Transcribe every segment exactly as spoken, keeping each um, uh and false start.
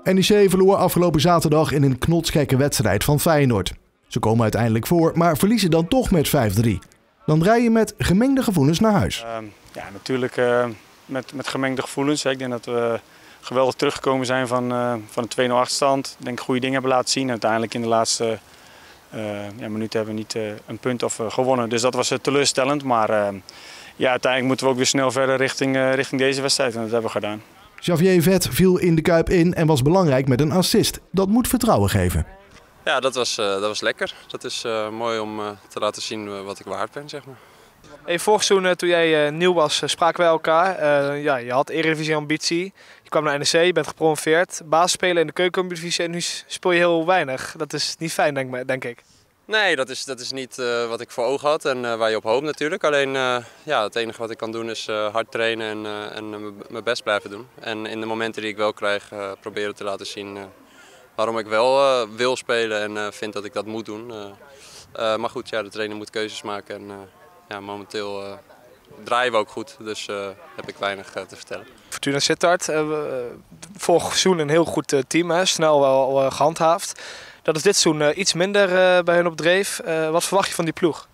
N E C verloor afgelopen zaterdag in een knotsgekke wedstrijd van Feyenoord. Ze komen uiteindelijk voor, maar verliezen dan toch met vijf drie. Dan rij je met gemengde gevoelens naar huis. Uh, ja, natuurlijk uh, met, met gemengde gevoelens. Hè. Ik denk dat we geweldig teruggekomen zijn van, uh, van een twee nul achterstand. Ik denk goede dingen hebben laten zien. En uiteindelijk in de laatste uh, ja, minuten hebben we niet uh, een punt of uh, gewonnen. Dus dat was uh, teleurstellend. Maar uh, ja, uiteindelijk moeten we ook weer snel verder richting, uh, richting deze wedstrijd. En dat hebben we gedaan. Xavier Vet viel in de Kuip in en was belangrijk met een assist. Dat moet vertrouwen geven. Ja, dat was, uh, dat was lekker. Dat is uh, mooi om uh, te laten zien uh, wat ik waard ben, zeg maar. Hey, vorig seizoen, uh, toen jij uh, nieuw was, uh, spraken wij elkaar. Uh, ja, je had Eredivisie-ambitie. Je kwam naar N E C, je bent gepromoveerd. Basisspelen in de keukendivisie en nu speel je heel weinig. Dat is niet fijn, denk, denk ik. Nee, dat is, dat is niet uh, wat ik voor ogen had en uh, waar je op hoopt natuurlijk. Alleen uh, ja, het enige wat ik kan doen is uh, hard trainen en, uh, en uh, mijn best blijven doen. En in de momenten die ik wel krijg, uh, proberen te laten zien uh, waarom ik wel uh, wil spelen en uh, vind dat ik dat moet doen. Uh, uh, maar goed, ja, de trainer moet keuzes maken en uh, ja, momenteel uh, draaien we ook goed, dus uh, heb ik weinig uh, te vertellen. Fortuna Sittard, uh, vorig seizoen een heel goed uh, team, hè? Snel wel uh, gehandhaafd. Dat is dit seizoen uh, iets minder uh, bij hun op dreef. Uh, wat verwacht je van die ploeg?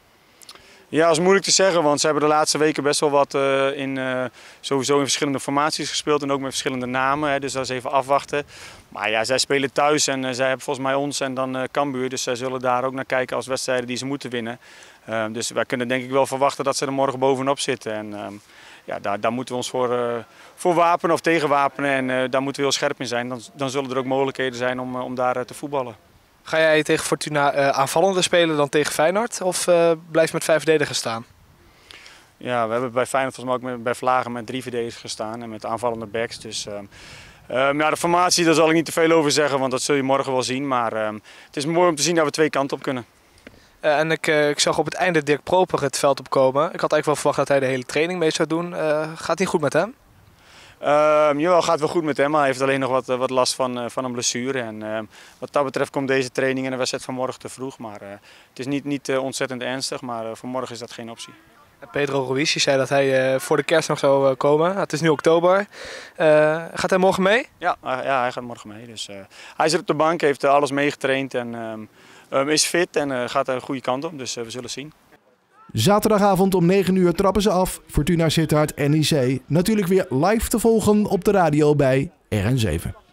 Ja, dat is moeilijk te zeggen, want ze hebben de laatste weken best wel wat uh, in, uh, sowieso in verschillende formaties gespeeld en ook met verschillende namen. Hè, dus dat is even afwachten. Maar ja, zij spelen thuis en uh, zij hebben volgens mij ons en dan uh, Cambuur. Dus zij zullen daar ook naar kijken als wedstrijden die ze moeten winnen. Uh, dus wij kunnen denk ik wel verwachten dat ze er morgen bovenop zitten. En, uh, ja, daar, daar moeten we ons voor, uh, voor wapenen of tegenwapenen en uh, daar moeten we heel scherp in zijn. Dan, dan zullen er ook mogelijkheden zijn om, uh, om daar uh, te voetballen. Ga jij tegen Fortuna uh, aanvallender spelen dan tegen Feyenoord of uh, blijf je met vijf verdedigers staan? Ja, we hebben bij Feyenoord volgens mij ook met, bij Vlagen met drie verdedigers gestaan en met aanvallende backs. Dus, uh, uh, ja, de formatie, daar zal ik niet te veel over zeggen, want dat zul je morgen wel zien. Maar uh, het is mooi om te zien dat we twee kanten op kunnen. Uh, en ik, uh, ik zag op het einde Dirk Proper het veld opkomen. Ik had eigenlijk wel verwacht dat hij de hele training mee zou doen. Uh, gaat het niet goed met hem? Uh, jawel, gaat wel goed met hem, maar hij heeft alleen nog wat, wat last van, uh, van een blessure. En, uh, wat dat betreft komt deze training en de wedstrijd van morgen te vroeg. Maar uh, het is niet, niet uh, ontzettend ernstig, maar uh, voor morgen is dat geen optie. Pedro Ruiz zei dat hij uh, voor de kerst nog zou uh, komen. Het is nu oktober. Uh, gaat hij morgen mee? Ja, uh, ja, hij gaat morgen mee. Dus, uh, hij zit op de bank, heeft uh, alles meegetraind en um, um, is fit en uh, gaat er een goede kant op. Dus uh, we zullen zien. Zaterdagavond om negen uur trappen ze af. Fortuna Sittard N E C. Natuurlijk weer live te volgen op de radio bij R N zeven.